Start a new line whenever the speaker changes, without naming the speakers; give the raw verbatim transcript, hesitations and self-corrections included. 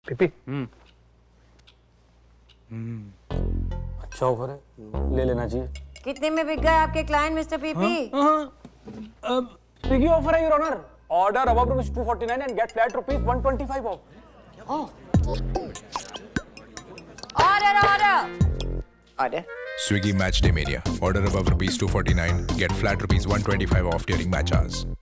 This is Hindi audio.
पीपी।
हम्म
अच्छा ऑफर है, ले लेना चाहिए।
कितने में बिक गए आपके client mister PP?
Swiggy offer है your honour. Order above rupees two forty nine and get flat rupees one twenty five off.
Order order
Order.
Swiggy Match Day Mania. Order above rupees two forty-nine. Get flat rupees one twenty-five off during match hours.